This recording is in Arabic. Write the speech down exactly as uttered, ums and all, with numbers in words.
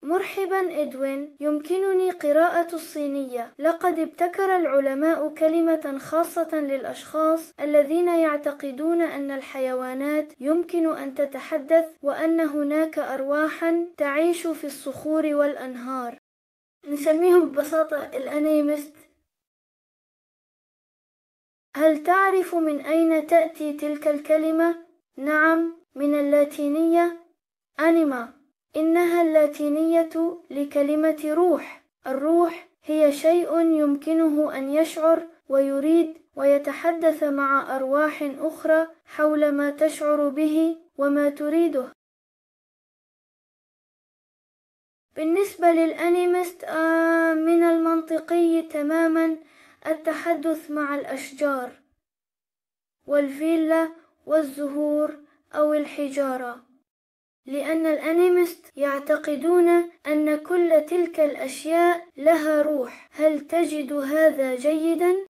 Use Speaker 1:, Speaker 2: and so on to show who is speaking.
Speaker 1: مرحبا إدوين، يمكنني قراءة الصينية. لقد ابتكر العلماء كلمة خاصة للأشخاص الذين يعتقدون أن الحيوانات يمكن أن تتحدث وأن هناك أرواحا تعيش في الصخور والأنهار. نسميهم ببساطة الأنيمست. هل تعرف من أين تأتي تلك الكلمة؟ نعم، من اللاتينية أنيما. إنها اللاتينية لكلمة روح. الروح هي شيء يمكنه أن يشعر ويريد ويتحدث مع أرواح أخرى حول ما تشعر به وما تريده. بالنسبة للأنيمست آه من المنطقي تماما التحدث مع الأشجار والفيلا والزهور أو الحجارة، لأن الأنيمست يعتقدون أن كل تلك الأشياء لها روح. هل تجد هذا جيدا؟